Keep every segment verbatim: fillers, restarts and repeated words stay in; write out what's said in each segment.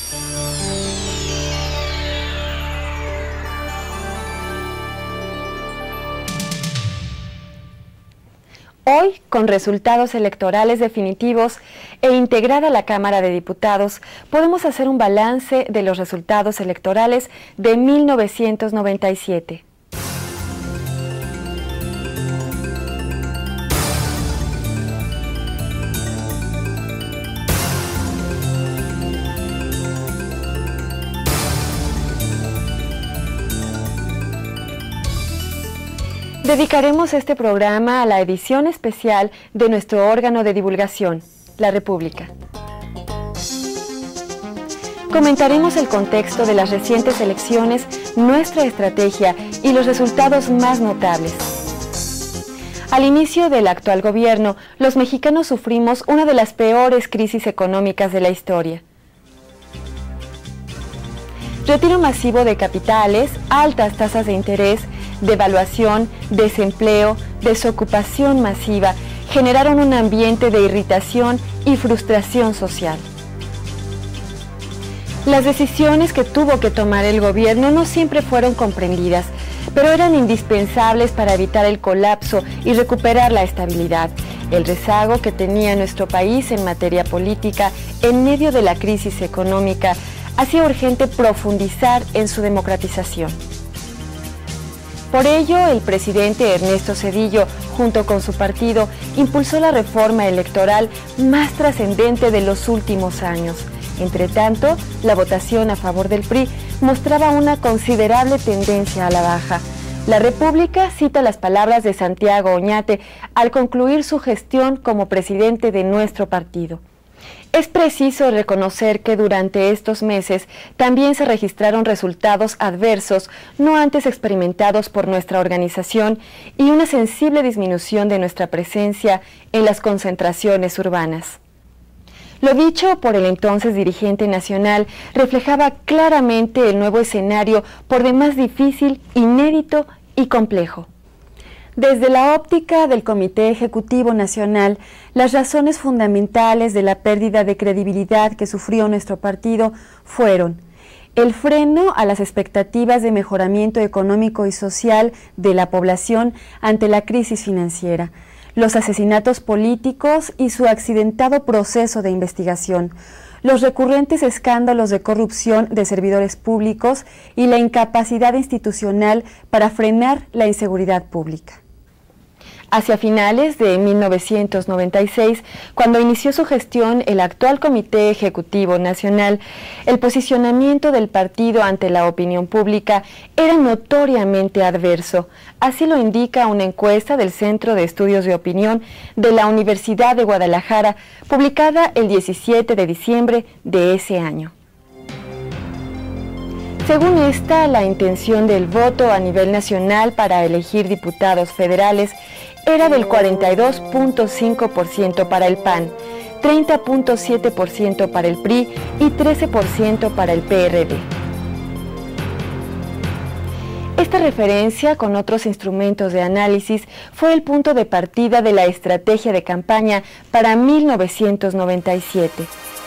Hoy, con resultados electorales definitivos e integrada la Cámara de Diputados, podemos hacer un balance de los resultados electorales de mil novecientos noventa y siete. Dedicaremos este programa a la edición especial de nuestro órgano de divulgación, La República. Comentaremos el contexto de las recientes elecciones, nuestra estrategia y los resultados más notables. Al inicio del actual gobierno, los mexicanos sufrimos una de las peores crisis económicas de la historia. Retiro masivo de capitales, altas tasas de interés, devaluación, desempleo, desocupación masiva, generaron un ambiente de irritación y frustración social. Las decisiones que tuvo que tomar el gobierno no siempre fueron comprendidas, pero eran indispensables para evitar el colapso y recuperar la estabilidad, el rezago que tenía nuestro país en materia política en medio de la crisis económica. Hacía urgente profundizar en su democratización. Por ello, el presidente Ernesto Zedillo, junto con su partido, impulsó la reforma electoral más trascendente de los últimos años. Entre tanto, la votación a favor del P R I mostraba una considerable tendencia a la baja. La República cita las palabras de Santiago Oñate al concluir su gestión como presidente de nuestro partido. Es preciso reconocer que durante estos meses también se registraron resultados adversos no antes experimentados por nuestra organización y una sensible disminución de nuestra presencia en las concentraciones urbanas. Lo dicho por el entonces dirigente nacional reflejaba claramente el nuevo escenario por demás difícil, inédito y complejo. Desde la óptica del Comité Ejecutivo Nacional, las razones fundamentales de la pérdida de credibilidad que sufrió nuestro partido fueron el freno a las expectativas de mejoramiento económico y social de la población ante la crisis financiera, los asesinatos políticos y su accidentado proceso de investigación, los recurrentes escándalos de corrupción de servidores públicos y la incapacidad institucional para frenar la inseguridad pública. Hacia finales de mil novecientos noventa y seis, cuando inició su gestión el actual Comité Ejecutivo Nacional, el posicionamiento del partido ante la opinión pública era notoriamente adverso. Así lo indica una encuesta del Centro de Estudios de Opinión de la Universidad de Guadalajara, publicada el diecisiete de diciembre de ese año. Según esta, la intención del voto a nivel nacional para elegir diputados federales era del cuarenta y dos punto cinco por ciento para el P A N, treinta punto siete por ciento para el P R I y trece por ciento para el P R D. Esta referencia con otros instrumentos de análisis fue el punto de partida de la estrategia de campaña para mil novecientos noventa y siete.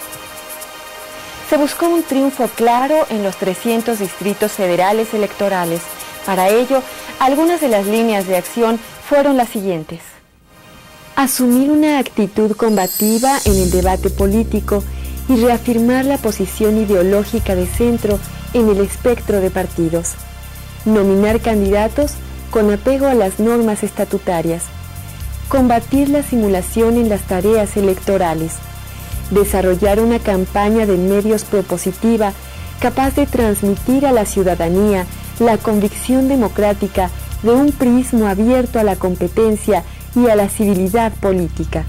Se buscó un triunfo claro en los trescientos distritos federales electorales. Para ello, algunas de las líneas de acción fueron las siguientes. Asumir una actitud combativa en el debate político y reafirmar la posición ideológica de centro en el espectro de partidos. Nominar candidatos con apego a las normas estatutarias. Combatir la simulación en las tareas electorales. Desarrollar una campaña de medios propositiva capaz de transmitir a la ciudadanía la convicción democrática de un prisma abierto a la competencia y a la civilidad política.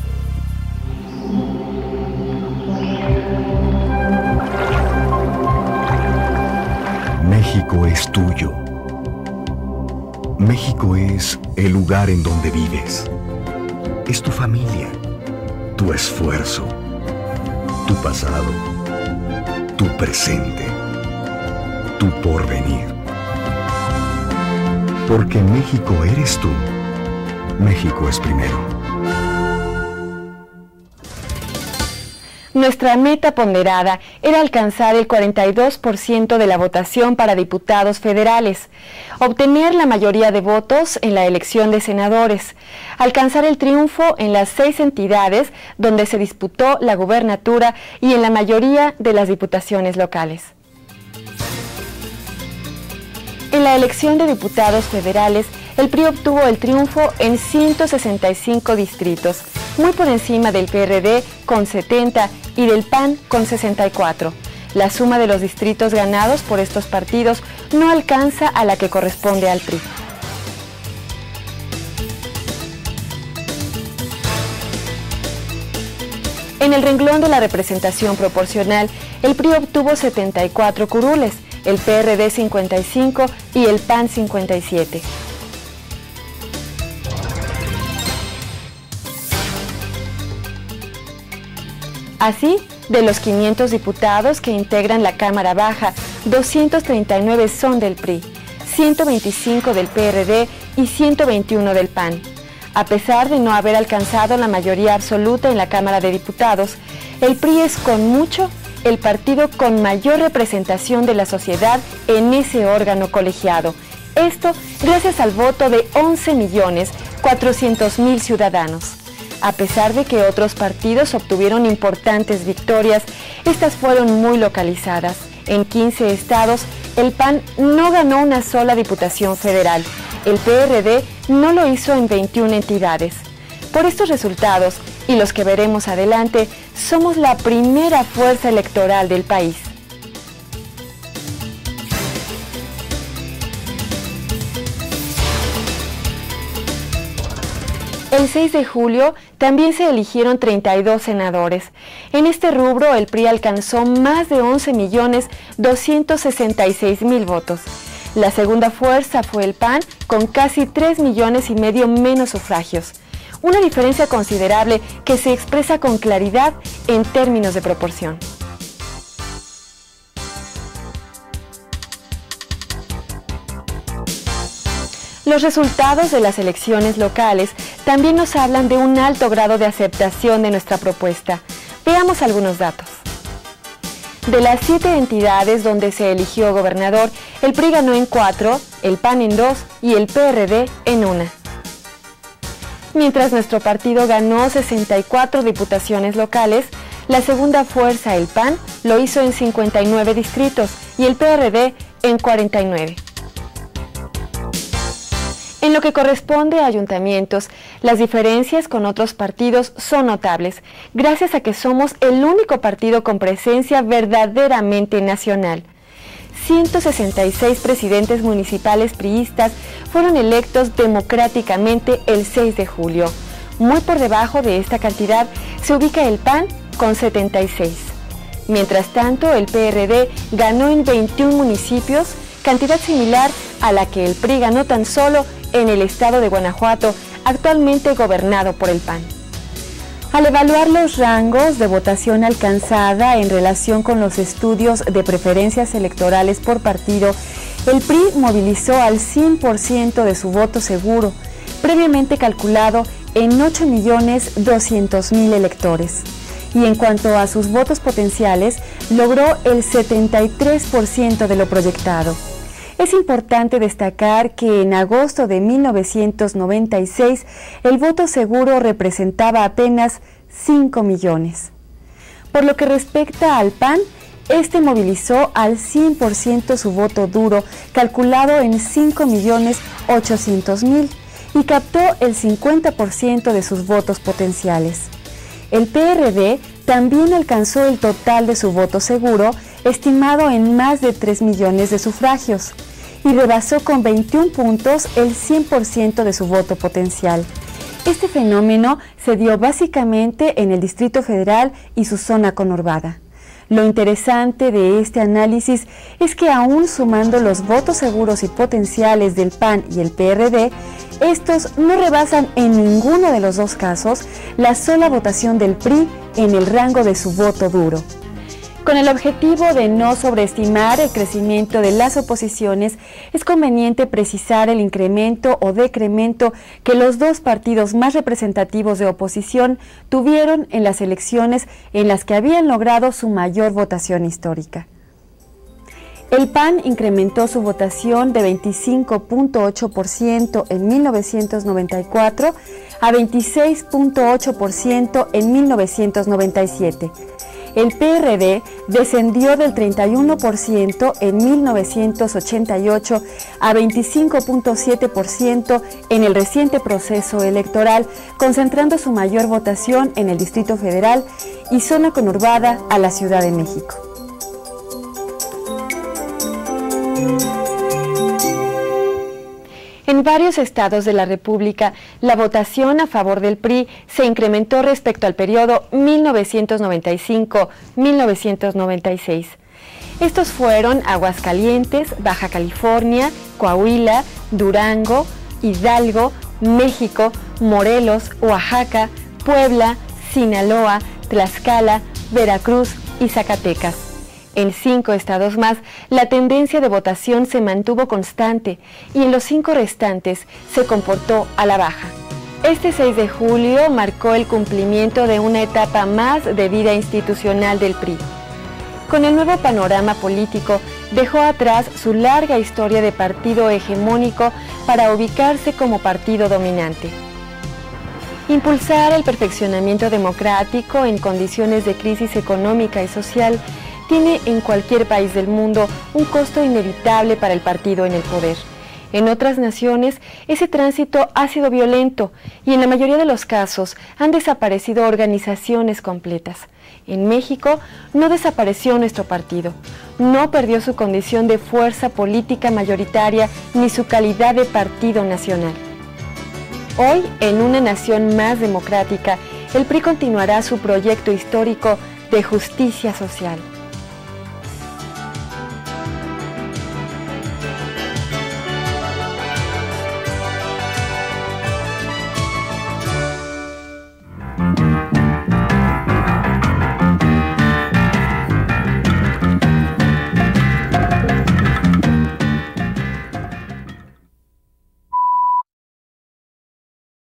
México es tuyo. México es el lugar en donde vives. Es tu familia, tu esfuerzo, tu pasado, tu presente, tu porvenir. Porque México eres tú. México es primero. Nuestra meta ponderada era alcanzar el cuarenta y dos por ciento de la votación para diputados federales, obtener la mayoría de votos en la elección de senadores, alcanzar el triunfo en las seis entidades donde se disputó la gubernatura y en la mayoría de las diputaciones locales. En la elección de diputados federales, el P R I obtuvo el triunfo en ciento sesenta y cinco distritos, muy por encima del P R D con setenta y del P A N con sesenta y cuatro. La suma de los distritos ganados por estos partidos no alcanza a la que corresponde al P R I. En el renglón de la representación proporcional, el P R I obtuvo setenta y cuatro curules, el P R D cincuenta y cinco y el P A N cincuenta y siete. Así, de los quinientos diputados que integran la Cámara Baja, doscientos treinta y nueve son del P R I, ciento veinticinco del P R D y ciento veintiuno del P A N. A pesar de no haber alcanzado la mayoría absoluta en la Cámara de Diputados, el P R I es con mucho el partido con mayor representación de la sociedad en ese órgano colegiado. Esto gracias al voto de once millones cuatrocientos mil ciudadanos. A pesar de que otros partidos obtuvieron importantes victorias, estas fueron muy localizadas. En quince estados, el P A N no ganó una sola diputación federal. El P R D no lo hizo en veintiuna entidades. Por estos resultados, y los que veremos adelante, somos la primera fuerza electoral del país. El seis de julio también se eligieron treinta y dos senadores. En este rubro el P R I alcanzó más de once millones doscientos sesenta y seis mil votos. La segunda fuerza fue el P A N con casi tres millones y medio menos sufragios. Una diferencia considerable que se expresa con claridad en términos de proporción. Los resultados de las elecciones locales también nos hablan de un alto grado de aceptación de nuestra propuesta. Veamos algunos datos. De las siete entidades donde se eligió gobernador, el P R I ganó en cuatro, el P A N en dos y el P R D en una. Mientras nuestro partido ganó sesenta y cuatro diputaciones locales, la segunda fuerza, el P A N, lo hizo en cincuenta y nueve distritos y el P R D en cuarenta y nueve. En lo que corresponde a ayuntamientos, las diferencias con otros partidos son notables, gracias a que somos el único partido con presencia verdaderamente nacional. ciento sesenta y seis presidentes municipales priistas fueron electos democráticamente el seis de julio. Muy por debajo de esta cantidad se ubica el P A N con setenta y seis. Mientras tanto, el P R D ganó en veintiún municipios, cantidad similar a la que el P R I ganó tan solo en el estado de Guanajuato, actualmente gobernado por el P A N. Al evaluar los rangos de votación alcanzada en relación con los estudios de preferencias electorales por partido, el P R I movilizó al cien por ciento de su voto seguro, previamente calculado en ocho millones doscientos mil electores. Y en cuanto a sus votos potenciales, logró el setenta y tres por ciento de lo proyectado. Es importante destacar que en agosto de mil novecientos noventa y seis el voto seguro representaba apenas cinco millones. Por lo que respecta al P A N, este movilizó al cien por ciento su voto duro, calculado en cinco millones ochocientos mil, y captó el cincuenta por ciento de sus votos potenciales. El P R D también alcanzó el total de su voto seguro, estimado en más de tres millones de sufragios, y rebasó con veintiún puntos el cien por ciento de su voto potencial. Este fenómeno se dio básicamente en el Distrito Federal y su zona conurbada. Lo interesante de este análisis es que aún sumando los votos seguros y potenciales del P A N y el P R D, estos no rebasan en ninguno de los dos casos la sola votación del P R I en el rango de su voto duro. Con el objetivo de no sobreestimar el crecimiento de las oposiciones, es conveniente precisar el incremento o decremento que los dos partidos más representativos de oposición tuvieron en las elecciones en las que habían logrado su mayor votación histórica. El P A N incrementó su votación de veinticinco punto ocho por ciento en mil novecientos noventa y cuatro a veintiséis punto ocho por ciento en mil novecientos noventa y siete. El P R D descendió del treinta y uno por ciento en mil novecientos ochenta y ocho a veinticinco punto siete por ciento en el reciente proceso electoral, concentrando su mayor votación en el Distrito Federal y zona conurbada a la Ciudad de México. En varios estados de la República, la votación a favor del P R I se incrementó respecto al periodo mil novecientos noventa y cinco a mil novecientos noventa y seis. Estos fueron Aguascalientes, Baja California, Coahuila, Durango, Hidalgo, México, Morelos, Oaxaca, Puebla, Sinaloa, Tlaxcala, Veracruz y Zacatecas. En cinco estados más, la tendencia de votación se mantuvo constante y en los cinco restantes se comportó a la baja. Este seis de julio marcó el cumplimiento de una etapa más de vida institucional del P R I. Con el nuevo panorama político, dejó atrás su larga historia de partido hegemónico para ubicarse como partido dominante. Impulsar el perfeccionamiento democrático en condiciones de crisis económica y social tiene en cualquier país del mundo un costo inevitable para el partido en el poder. En otras naciones, ese tránsito ha sido violento y en la mayoría de los casos han desaparecido organizaciones completas. En México no desapareció nuestro partido, no perdió su condición de fuerza política mayoritaria ni su calidad de partido nacional. Hoy, en una nación más democrática, el P R I continuará su proyecto histórico de justicia social.